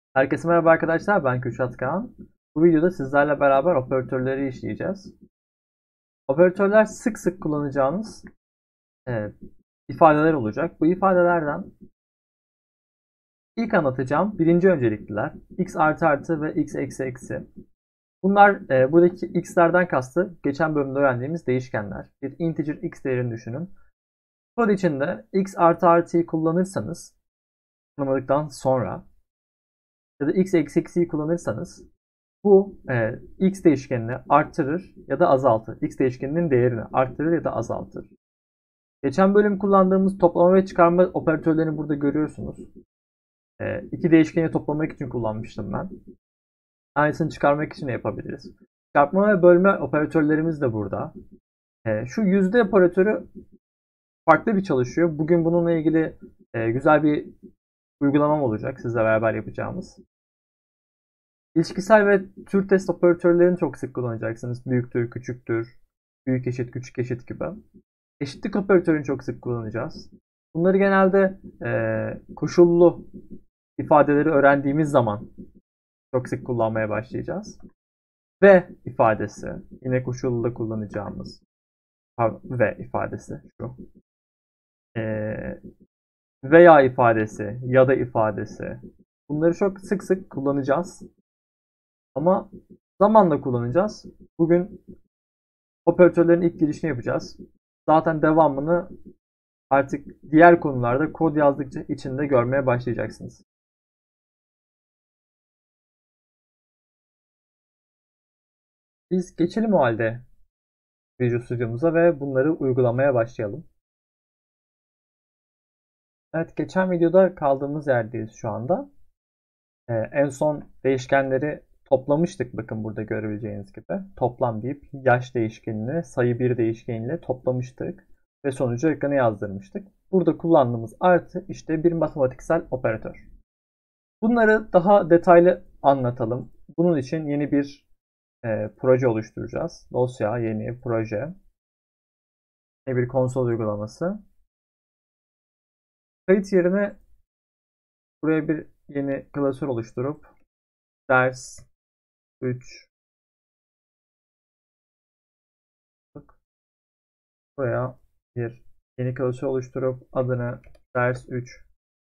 Herkese merhaba arkadaşlar, ben Kürşat Kağan. Bu videoda sizlerle beraber operatörleri işleyeceğiz. Operatörler sık sık kullanacağınız e, ifadeler olacak. Bu ifadelerden ilk anlatacağım birinci öncelikliler. X artı artı ve X eksi eksi. Bunlar buradaki X'lerden kastı geçen bölümde öğrendiğimiz değişkenler. Bir integer X değerini düşünün. Kod içinde X artı artıyı kullanırsanız, kullanmadıktan sonra ya da X eksi eksiyi kullanırsanız bu x değişkenini artırır ya da azaltır. X değişkeninin değerini artırır ya da azaltır. Geçen bölüm kullandığımız toplama ve çıkarma operatörlerini burada görüyorsunuz. İki değişkeni toplamak için kullanmıştım ben. Aynısını çıkarmak için de yapabiliriz. Çarpma ve bölme operatörlerimiz de burada. Şu yüzde operatörü farklı bir çalışıyor. Bugün bununla ilgili güzel bir uygulamam olacak sizle beraber yapacağımız. İlişkisel ve tür test operatörlerini çok sık kullanacaksınız. Büyüktür, küçüktür, büyük eşit, küçük eşit gibi. Eşitlik operatörünü çok sık kullanacağız. Bunları genelde koşullu ifadeleri öğrendiğimiz zaman çok sık kullanmaya başlayacağız. Ve ifadesi, yine koşullu da kullanacağımız ve ifadesi şu. Veya ifadesi, ya da ifadesi. Bunları çok sık sık kullanacağız. Ama zamanla kullanacağız. Bugün operatörlerin ilk girişini yapacağız. Zaten devamını artık diğer konularda kod yazdıkça içinde görmeye başlayacaksınız. Biz geçelim o halde Visual Studio'muza ve bunları uygulamaya başlayalım. Evet, geçen videoda kaldığımız yerdeyiz şu anda. En son değişkenleri toplamıştık, bakın burada görebileceğiniz gibi. Toplam deyip yaş değişkenini sayı bir değişkeniyle toplamıştık ve sonucu ekrana yazdırmıştık. Burada kullandığımız artı işte bir matematiksel operatör. Bunları daha detaylı anlatalım. Bunun için yeni bir proje oluşturacağız. Dosya, yeni proje, yeni bir konsol uygulaması. Kayıt yerine buraya bir yeni klasör oluşturup ders 3 buraya bir yeni klasör oluşturup adını ders 3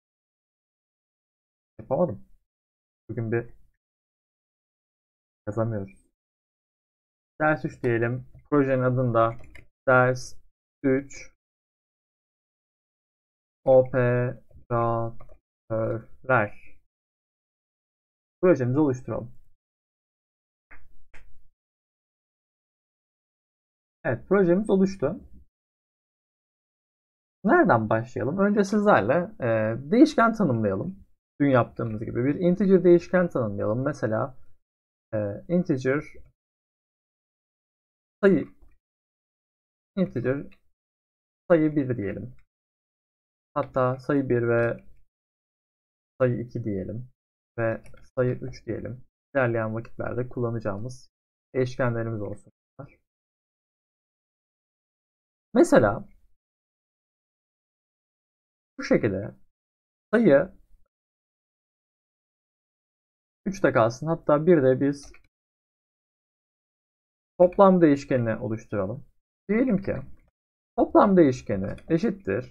yapamadım. Bugün bir yazamıyoruz. Ders 3 diyelim. Projenin adını da ders 3 operatörler. Projemizi oluşturalım. Evet, projemiz oluştu. Nereden başlayalım? Önce sizlerle değişken tanımlayalım. Dün yaptığımız gibi bir integer değişken tanımlayalım. Mesela integer sayı integer sayı 1 diyelim. Hatta sayı 1 ve sayı 2 diyelim. Ve sayı 3 diyelim. İlerleyen vakitlerde kullanacağımız değişkenlerimiz olsun. Mesela bu şekilde sayı 3'te kalsın. Hatta bir de biz toplam değişkenini oluşturalım. Diyelim ki toplam değişkeni eşittir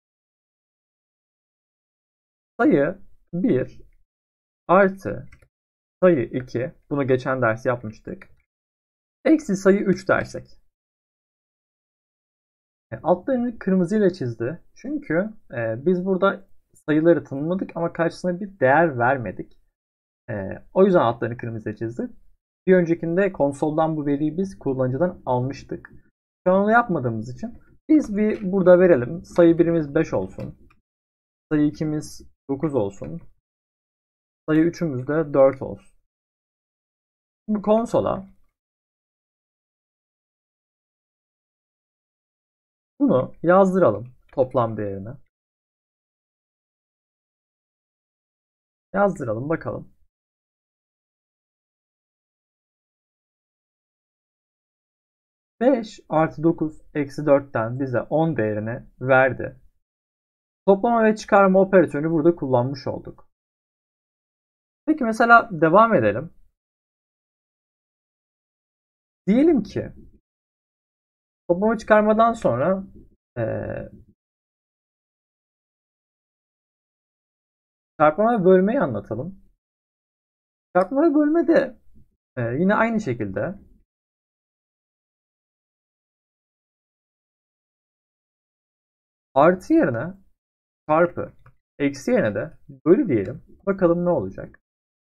sayı 1 artı sayı 2. Bunu geçen ders yapmıştık. Eksi sayı 3 dersek. Altlarını kırmızıyla çizdi. Çünkü biz burada sayıları tanımladık ama karşısına bir değer vermedik. O yüzden altlarını kırmızıya çizdi. Bir öncekinde konsoldan bu veriyi biz kullanıcıdan almıştık. Şu an onu yapmadığımız için biz bir burada verelim. Sayı birimiz 5 olsun. Sayı 2'miz 9 olsun. Sayı 3'ümüz de 4 olsun. Bu konsola bunu yazdıralım toplam değerine. Yazdıralım bakalım. 5 artı 9 eksi 4'ten bize 10 değerini verdi. Toplama ve çıkarma operatörünü burada kullanmış olduk. Peki mesela devam edelim. Diyelim ki toplama çıkarmadan sonra çarpma ve bölmeyi anlatalım. Çarpma ve bölme de yine aynı şekilde artı yerine çarpı, eksi yerine de bölü diyelim. Bakalım ne olacak.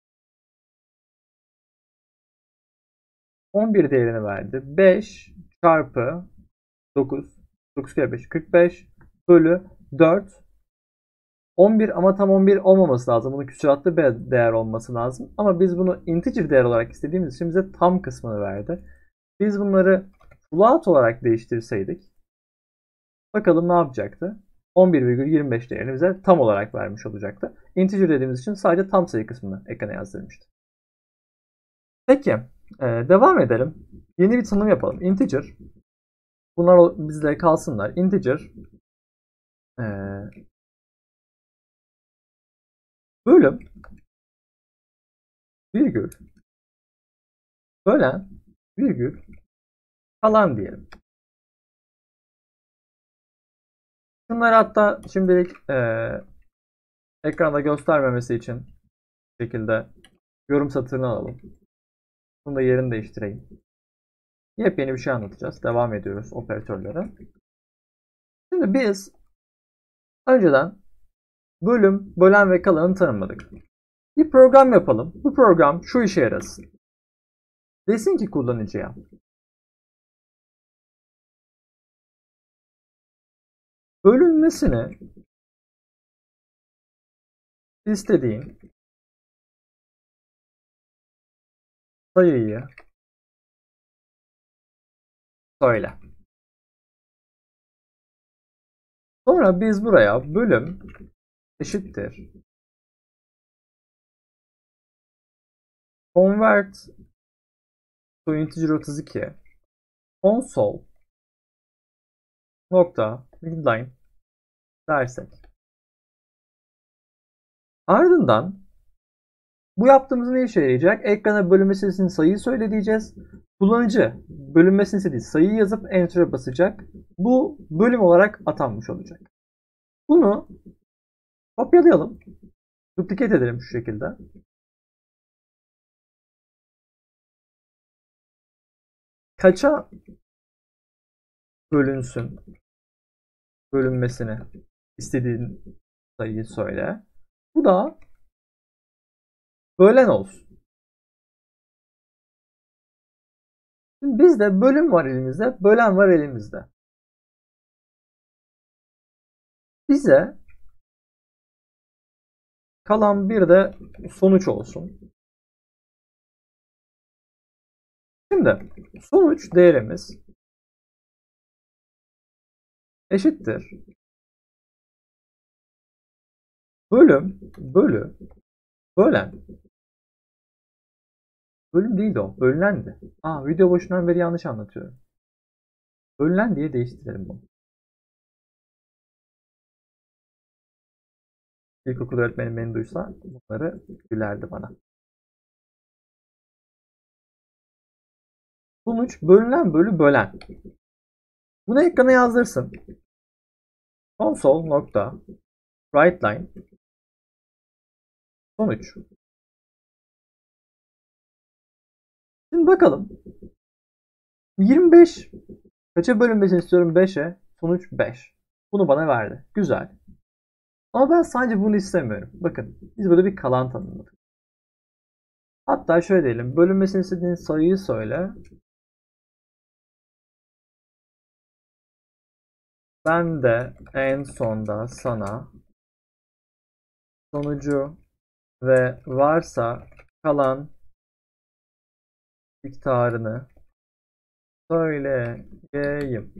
11 değerini verdi. 5 çarpı 9. 9 kere 5. 45 bölü 4. 11 ama tam 11 olmaması lazım. Bunun küsuratlı bir değer olması lazım. Ama biz bunu integer değer olarak istediğimiz için bize tam kısmını verdi. Biz bunları float olarak değiştirseydik bakalım ne yapacaktı? 11,25 değerini bize tam olarak vermiş olacaktı. Integer dediğimiz için sadece tam sayı kısmını ekrana yazdırmıştı. Peki, devam edelim. Yeni bir tanım yapalım. Integer. Bunlar bizde kalsınlar. Integer bölüm virgül bölen virgül kalan diyelim. Bunları hatta şimdilik ekranda göstermemesi için bu şekilde yorum satırını alalım. Bunu da yerini değiştireyim. Yepyeni bir şey anlatacağız. Devam ediyoruz operatörlere. Şimdi biz önceden bölüm, bölen ve kalanı tanımladık. Bir program yapalım. Bu program şu işe yarasın. Desin ki kullanıcıya bölünmesini istediğin sayıyı söyle. Sonra biz buraya bölüm eşittir convert to integer 32 console nokta readline dersek. Ardından bu yaptığımız ne işe yarayacak? Ekrana bölünmesi istediğin sayıyı söyle diyeceğiz. Kullanıcı bölünmesini istediği sayıyı yazıp enter'a basacak. Bu bölüm olarak atanmış olacak. Bunu kopyalayalım. Duplicate edelim şu şekilde. Kaça bölünsün bölünmesini istediğin sayıyı söyle. Bu da bölen olsun. Şimdi bizde bölüm var elimizde, bölen var elimizde. Bize kalan bir de sonuç olsun. Şimdi sonuç değerimiz eşittir bölüm bölü bölen. Bölüm değildi o. Bölünendi. Video başından beri yanlış anlatıyorum. Bölünen diye değiştirelim bunu. İlkokul öğretmenim beni duysa bunları gülerdi bana. Sonuç bölünen bölü bölen. Bunu ekrana yazdırsın. Console nokta writeline sonuç. Şimdi bakalım. 25 kaça bölünmesini istiyorum? 5'e. Sonuç 5. Bunu bana verdi. Güzel. Ama ben sadece bunu istemiyorum. Bakın biz burada bir kalan tanımladık. Hatta şöyle diyelim. Bölünmesini istediğin sayıyı söyle. Ben de en sonda sana sonucu ve varsa kalan miktarını söyleyeyim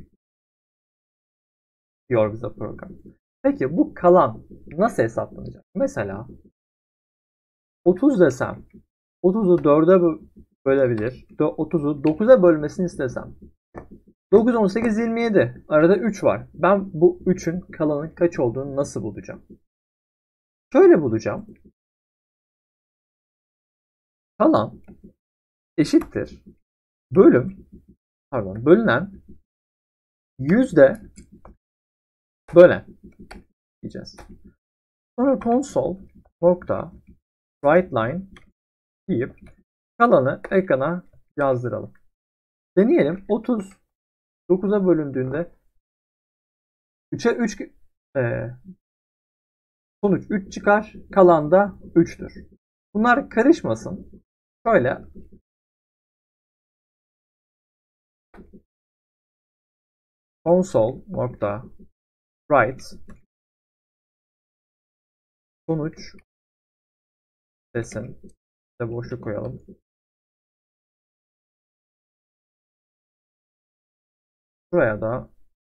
diyor bize program. Peki bu kalan nasıl hesaplanacak? Mesela 30 desem 30'u 4'e bölebilir. 30'u 9'a bölmesini istesem 9, 18, 27. Arada 3 var. Ben bu 3'ün kalanın kaç olduğunu nasıl bulacağım? Şöyle bulacağım. kalan eşittir bölünen yüzde bölen diyeceğiz. Sonra console.writeLine deyip kalanı ekrana yazdıralım. Deneyelim. 30 9'a bölündüğünde 3'e 3 sonuç 3 çıkar. Kalan da 3'tür. Bunlar karışmasın. Şöyle console.write sonuç desin. De boşluk koyalım. Buraya da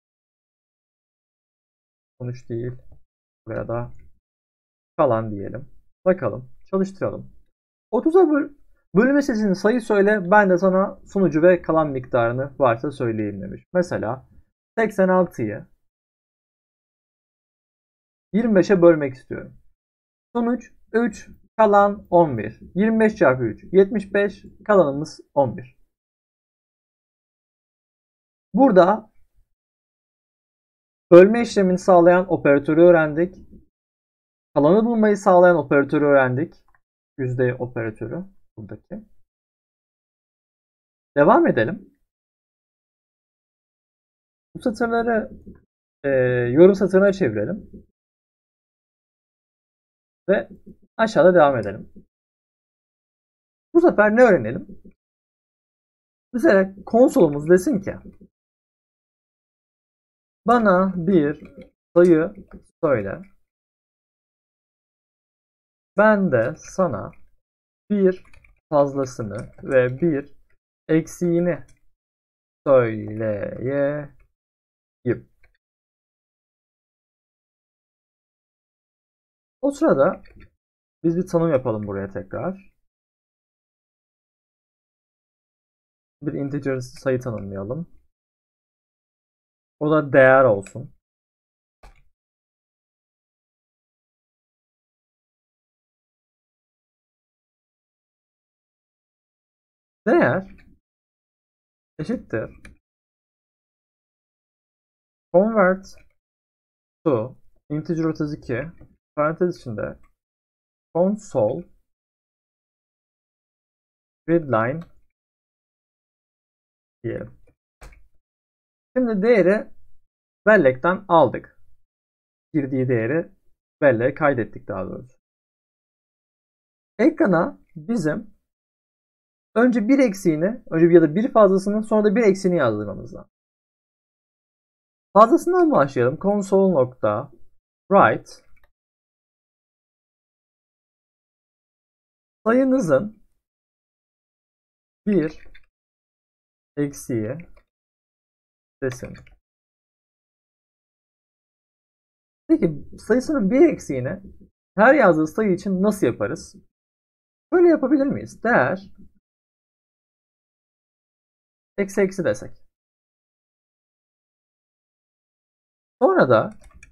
sonuç değil. Buraya da kalan diyelim. Bakalım. Çalıştıralım. 30'a bölünme seçeneğinin sayı söyle. Ben de sana sonucu ve kalan miktarını varsa söyleyeyim demiş. Mesela 86'yı 25'e bölmek istiyorum. Sonuç 3, kalan 11. 25 çarpı 3, 75, kalanımız 11. Burada bölme işlemini sağlayan operatörü öğrendik. Kalanı bulmayı sağlayan operatörü öğrendik. Yüzde operatörü buradaki. Devam edelim. Bu satırları yorum satırına çevirelim. Ve aşağıda devam edelim. Bu sefer ne öğrenelim? Mesela konsolumuz desin ki bana bir sayı söyle. Ben de sana bir fazlasını ve bir eksiğini söyleyeyim. O sırada biz bir tanım yapalım buraya tekrar. Bir integer sayı tanımlayalım. O da değer olsun. Değer eşittir convert to integer 32 parantez içinde console readline diyelim. Şimdi değeri bellekten aldık. Girdiği değeri belleğe kaydettik daha doğrusu. Ekrana bizim önce bir eksiğini, ya da bir fazlasını, sonra da bir eksiğini yazdırmamız lazım. Fazlasından başlayalım. Console.write sayınızın bir eksiği desin. Peki sayısının bir eksiğini her yazdığı sayı için nasıl yaparız? Böyle yapabilir miyiz? Değer eksi eksi desek. Sonra da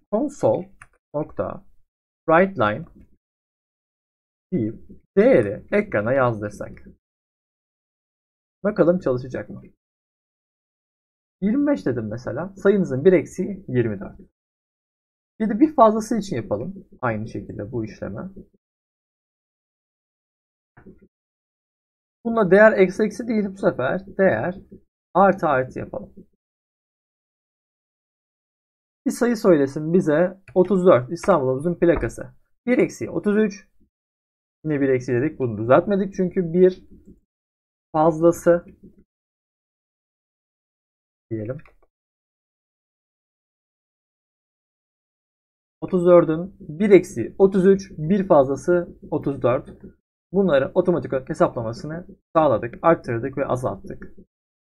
console.writeLine deyip değeri ekrana yazdırsak. Bakalım çalışacak mı? 25 dedim mesela. Sayınızın bir eksiği 24. Bir de bir fazlası için yapalım. Aynı şekilde bu işlemi. Bununla değer eksi eksi değil, bu sefer değer artı artı yapalım. Bir sayı söylesin bize 34 İstanbul'umuzun plakası. 1 eksiği 33. Yine 1 eksiği dedik. Bunu düzeltmedik çünkü bir fazlası diyelim. 34'ün 1 eksiği 33, bir fazlası 34. Bunları otomatik olarak hesaplamasını sağladık, arttırdık ve azalttık.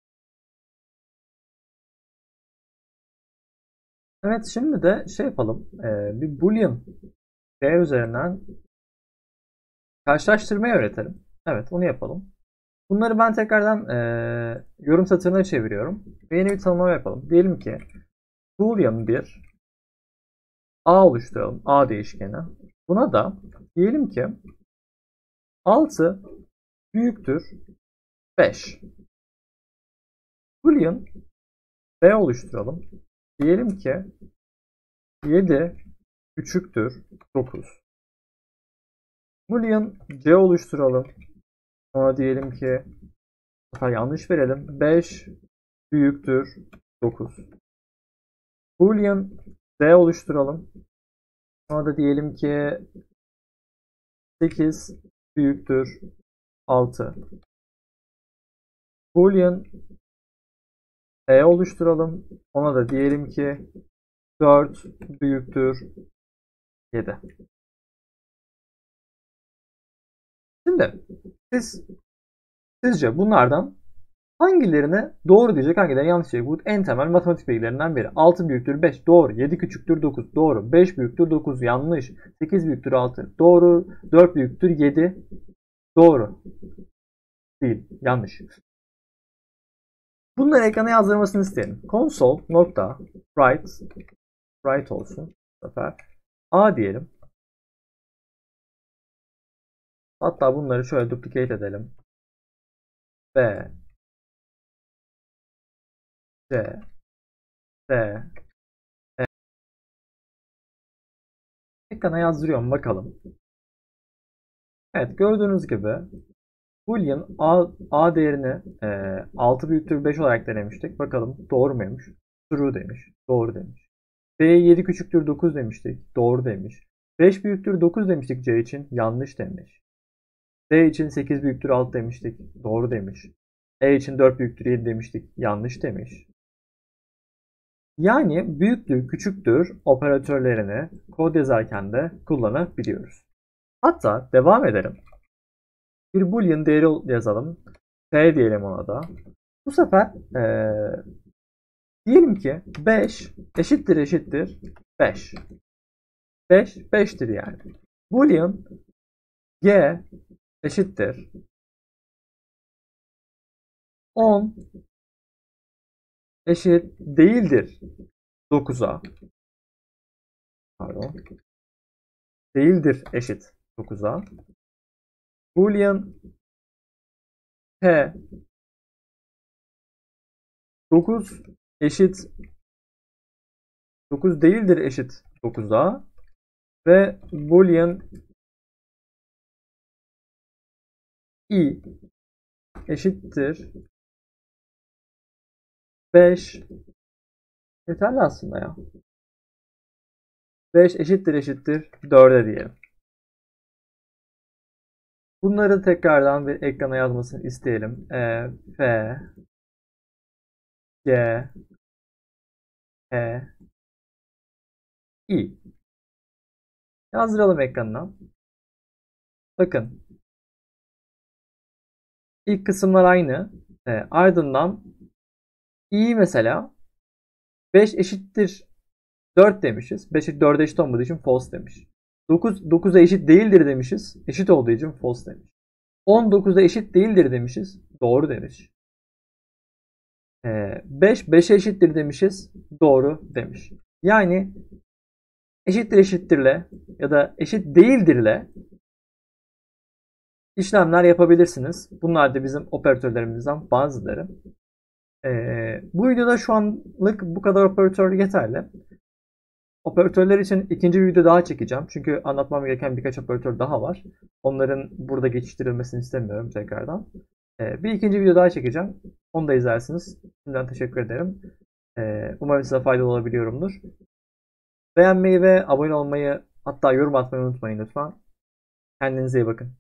Evet, şimdi de şey yapalım. Bir boolean değer üzerinden karşılaştırmayı öğretelim. Evet, onu yapalım. Bunları ben tekrardan yorum satırına çeviriyorum. Ve yeni bir tanımlama yapalım. Diyelim ki boolean bir a oluşturalım. A değişkeni. Buna da diyelim ki 6 büyüktür 5. Boolean B oluşturalım. Diyelim ki 7 küçüktür 9. Boolean C oluşturalım. Sonra diyelim ki yanlış verelim. 5 büyüktür 9. Boolean D oluşturalım. Sonra da diyelim ki 8 büyüktür 6. Boolean E oluşturalım. Ona da diyelim ki 4 büyüktür 7. Şimdi sizce bunlardan hangilerine doğru diyecek, hangilerine yanlış diyecek? Bu en temel matematik bilgilerinden biri. 6 büyüktür 5 doğru. 7 küçüktür 9 doğru. 5 büyüktür 9 yanlış. 8 büyüktür 6 doğru. 4 büyüktür 7 doğru. Değil, yanlış. Bunları ekrana yazdırmasını isteyelim. Console.write olsun. Bu sefer A diyelim. Hatta bunları şöyle duplicate edelim. B C D E. Ekrana yazdırıyorum bakalım. Evet, gördüğünüz gibi Boolean A değerini 6 büyüktür 5 olarak denemiştik. Bakalım doğru muymuş? True demiş. Doğru demiş. B'ye 7 küçüktür 9 demiştik. Doğru demiş. 5 büyüktür 9 demiştik C için. Yanlış demiş. D için 8 büyüktür 6 demiştik. Doğru demiş. E için 4 büyüktür 7 demiştik. Yanlış demiş. Yani büyüktür, küçüktür operatörlerini kod yazarken de kullanabiliyoruz. Hatta devam edelim. Bir boolean değeri yazalım. P diyelim ona da. Bu sefer diyelim ki 5 eşittir 5. 5 5'tir yani. Boolean G eşittir 10 eşit değildir 9'a. Pardon. Değildir eşit 9'a. Boolean P 9 eşit 9 değildir eşit 9'a ve Boolean I eşittir 5. Yeterli aslında ya. 5 eşittir 4'e diyelim. Bunları tekrardan bir ekrana yazmasını isteyelim. F G E I. Yazdıralım ekranına. Bakın. İlk kısımlar aynı. Ardından i mesela 5 eşittir 4 demişiz. 5 4'e eşit olmadığı için false demiş. 9 9'a eşit değildir demişiz. Eşit olduğu için false demiş. 10 9'a eşit değildir demişiz. Doğru demiş. 5 5'e eşittir demişiz. Doğru demiş. Yani eşittirle ya da eşit değildirle işlemler yapabilirsiniz. Bunlar da bizim operatörlerimizden bazıları. Bu videoda şu anlık bu kadar operatör yeterli. Operatörler için ikinci bir video daha çekeceğim. Çünkü anlatmam gereken birkaç operatör daha var. Onların burada geçiştirilmesini istemiyorum tekrardan. Bir ikinci video daha çekeceğim. Onu da izlersiniz. Şimdiden teşekkür ederim. Umarım size faydalı olabiliyorumdur. Beğenmeyi ve abone olmayı, hatta yorum atmayı unutmayın lütfen. Kendinize iyi bakın.